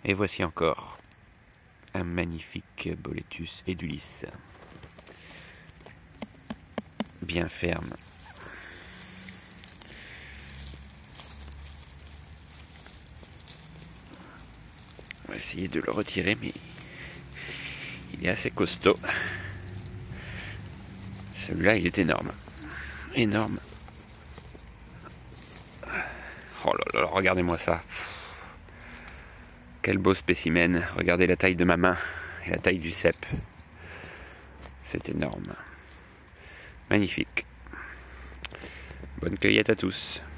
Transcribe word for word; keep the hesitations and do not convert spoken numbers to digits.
Et voici encore un magnifique Boletus edulis. Bien ferme. On va essayer de le retirer, mais il est assez costaud. Celui-là, il est énorme. Énorme. Oh là là, regardez-moi ça. Quel beau spécimen. Regardez la taille de ma main et la taille du cep. C'est énorme. Magnifique. Bonne cueillette à tous.